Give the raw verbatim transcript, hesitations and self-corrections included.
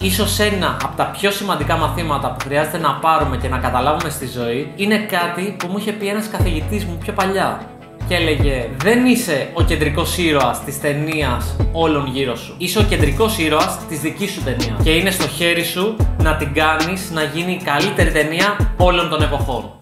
Ίσως ένα από τα πιο σημαντικά μαθήματα που χρειάζεται να πάρουμε και να καταλάβουμε στη ζωή είναι κάτι που μου είχε πει ένας καθηγητής μου πιο παλιά. Και έλεγε: δεν είσαι ο κεντρικός ήρωας της ταινίας όλων γύρω σου. Είσαι ο κεντρικός ήρωας της δικής σου ταινίας. Και είναι στο χέρι σου να την κάνεις να γίνει η καλύτερη ταινία όλων των εποχών.